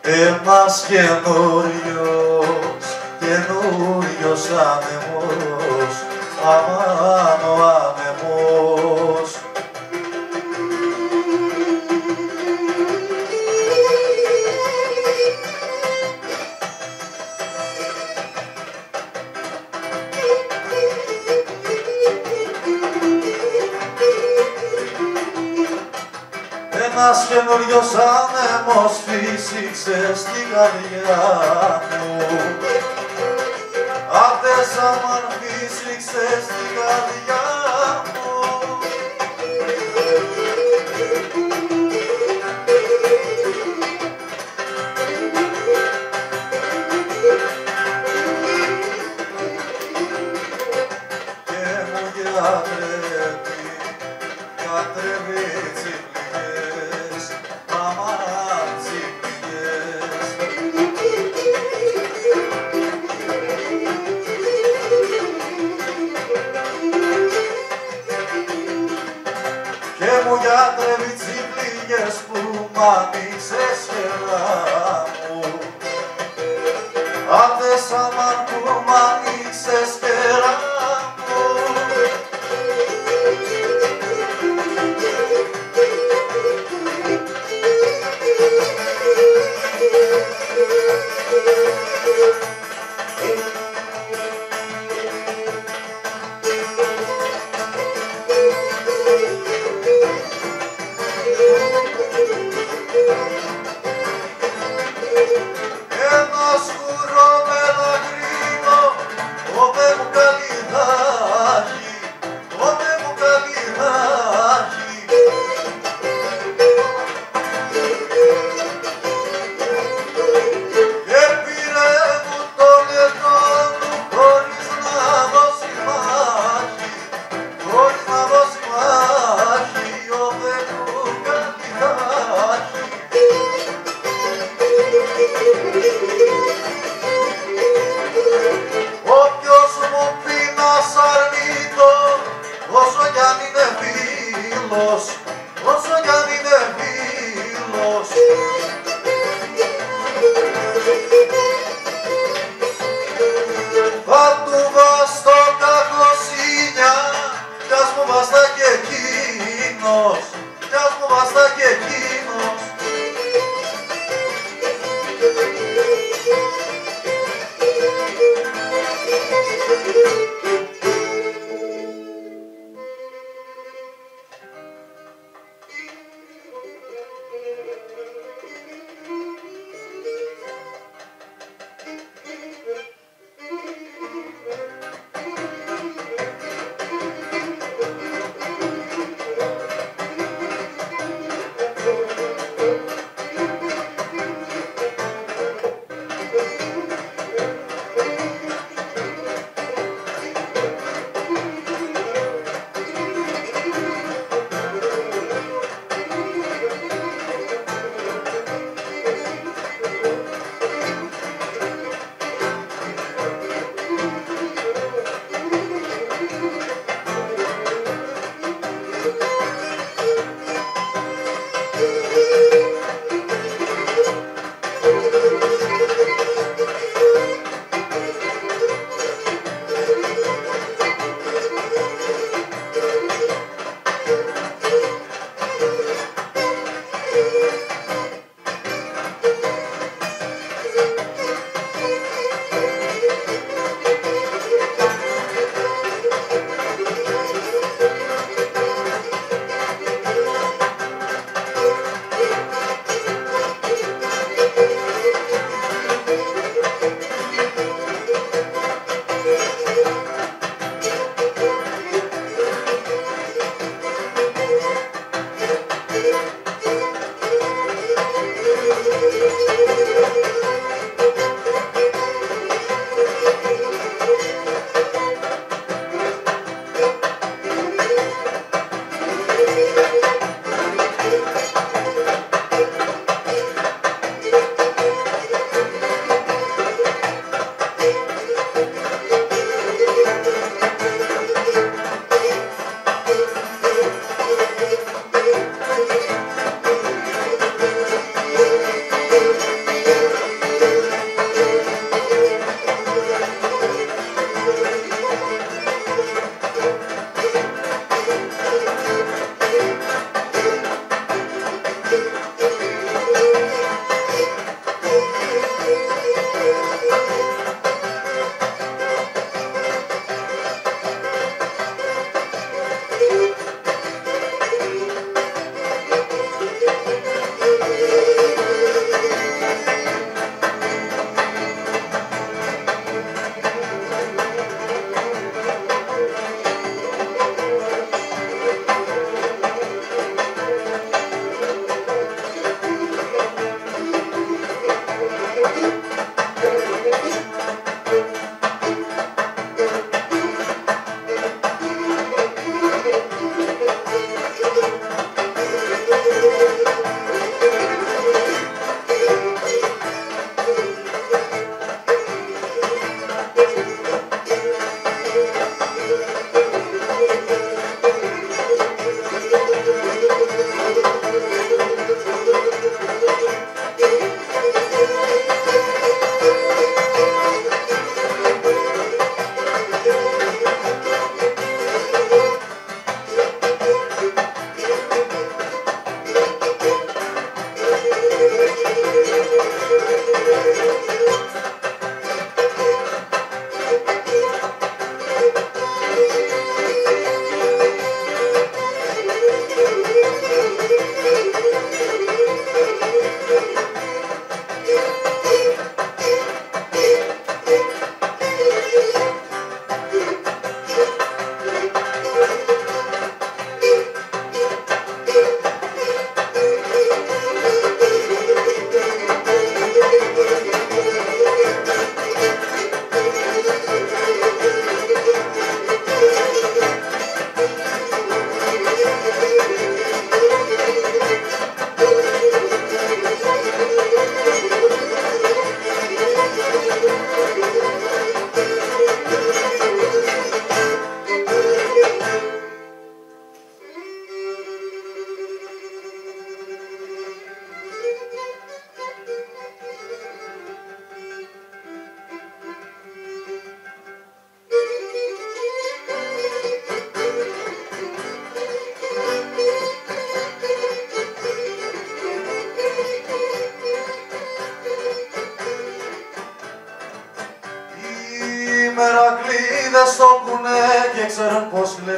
Ένας καινούριος άνεμος, αμάν ο άνεμος. Ένας καινούριος άνεμος φύσηξε στην καρδιά μου. Άντες αμάν φύσηξε στην καρδιά μου. Και μου γιατρεύει τσιπλιές, αμάν τσιπλιές. Και μου γιατρεύει τσιπλιές που μ' άνοιξες χερά μου. Άντες αμάν που μ' άνοιξες χερά μου. Ένα σκουρό μελαγρίνο, ότε μου καλυδάκι, ότε μου καλυδάκι. Και πήρε μου το λεπτό του χωρίς να δώσει μάχη, χωρίς να δώσει μάχη, ότε μου καλυδάκι. Όποιος μου πει να σ' αρνητώ, όσο κι αν είναι φίλος, όσο κι αν είναι φίλος. Θα του βαστώ κακοσύνια, κι ας μου βαστά κι εκείνος, κι ας μου βαστά κι εκείνος.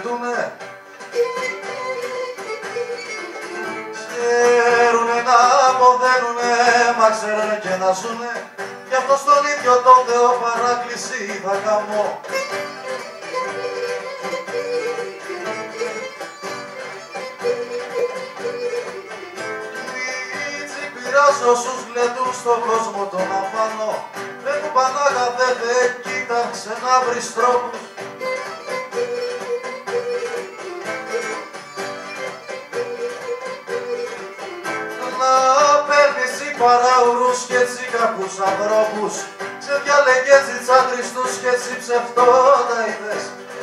πετούνε. Ξέρουνε να αποδένουνε, μα ξέρουνε και να ζουνε. Κι αυτό στον ίδιο τον Θεό παράκληση θα καμώ. Μίτσι πειράζω στους γλεντούς στον κόσμο τον απάνω. Δεν μου πανάγαδετε, κοίταξε να βρεις τρόπους. Να παίρνεις οι παραουρούς και έτσι κακούς ανθρώπους. Σε διαλεγές οι τσάντρεις τους και έτσι ψευτότα είδες.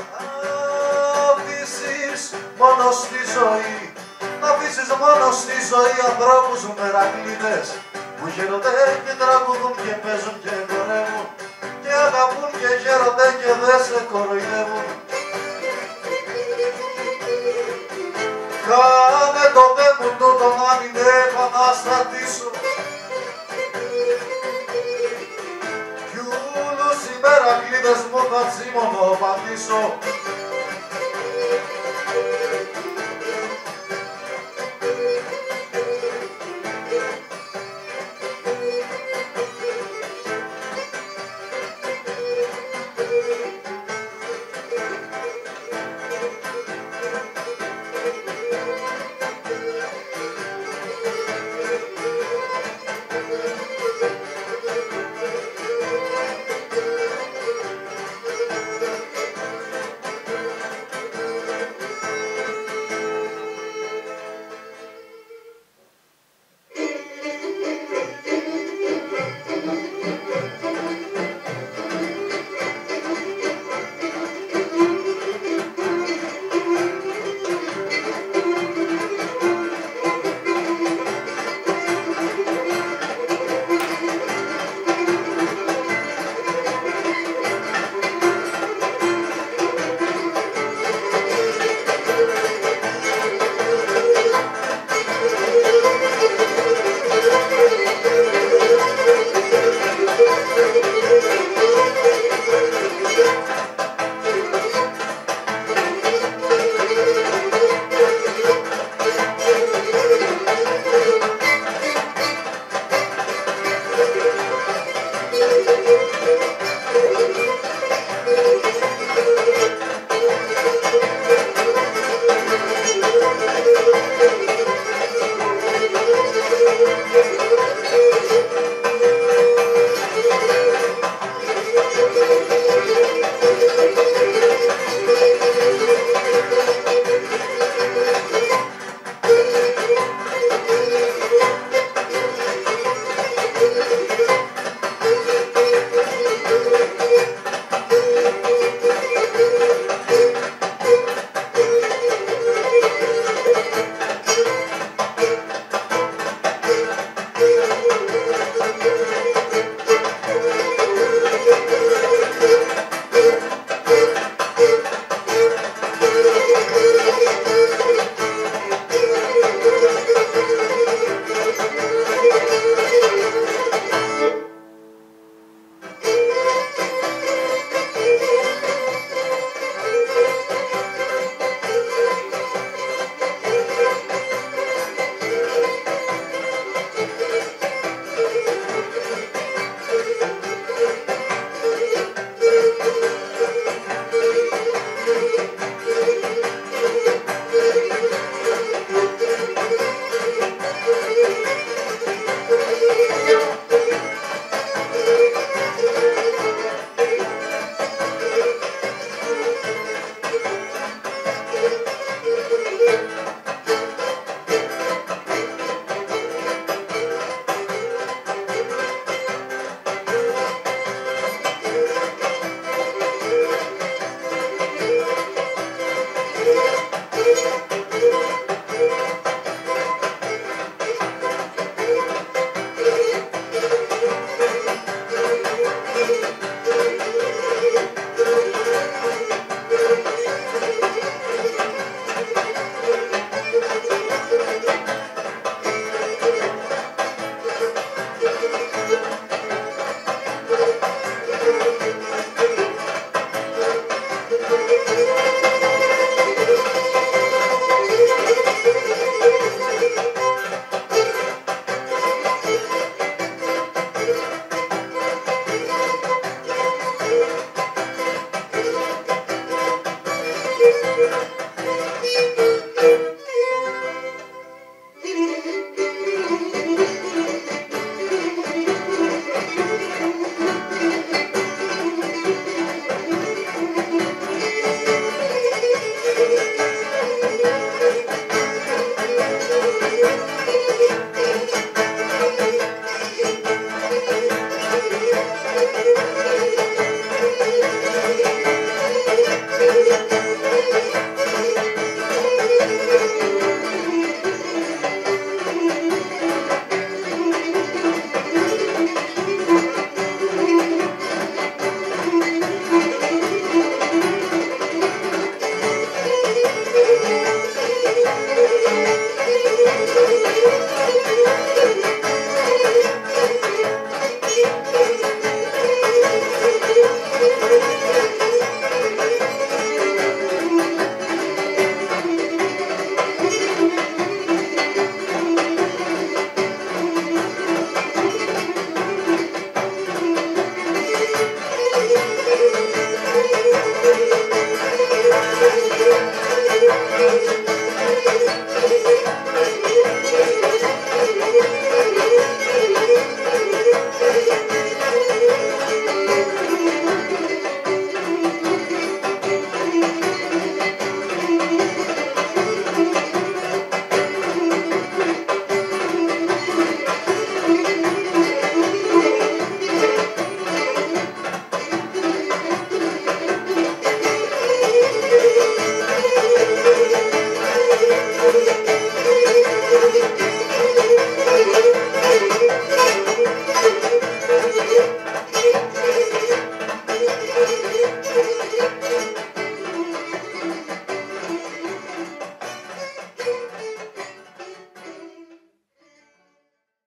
Αφήσεις μόνο στη ζωή, να αφήσεις μόνο στη ζωή ανθρώπους μερακλείδες που χαίρονται και τραγουδούν και παίζουν και χορεύουν και αγαπούν και χαίρονται και δεν σε κοροϊδεύουν. Κάνε το δε μου τούτο να μην επαναστατήσω κι ούλους οι μερακλείδες μου θα τσιμωνοπατήσω.